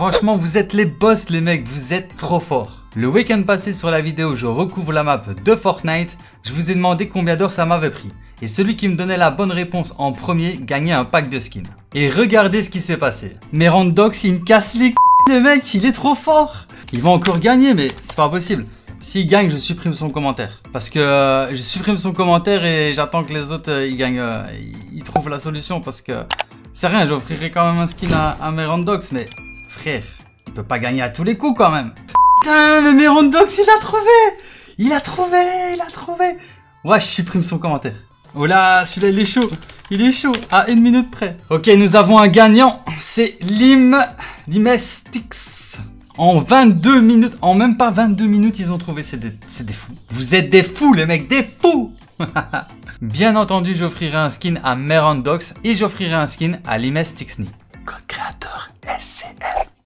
Franchement, vous êtes les boss les mecs, vous êtes trop forts. Le week-end passé sur la vidéo, je recouvre la map de Fortnite. Je vous ai demandé combien d'heures ça m'avait pris. Et celui qui me donnait la bonne réponse en premier gagnait un pack de skins. Et regardez ce qui s'est passé. Merandox, il me casse les le mec, il est trop fort. Il va encore gagner, mais c'est pas possible. S'il gagne, je supprime son commentaire. Parce que je supprime son commentaire et j'attends que les autres ils gagnent. Ils trouvent la solution parce que c'est rien, j'offrirai quand même un skin à Merandox, mais frère, il peut pas gagner à tous les coups quand même. Putain, le Merandox, il a trouvé. Il a trouvé. Ouais, je supprime son commentaire. Oh là, celui-là, il est chaud. Il est chaud, à 1 minute près. Ok, nous avons un gagnant. C'est Limestix. En 22 minutes, en même pas 22 minutes, ils ont trouvé. C'est des fous. Vous êtes des fous, les mecs, des fous. Bien entendu, j'offrirai un skin à Merandox et j'offrirai un skin à Limestixni. Code créateur SCL.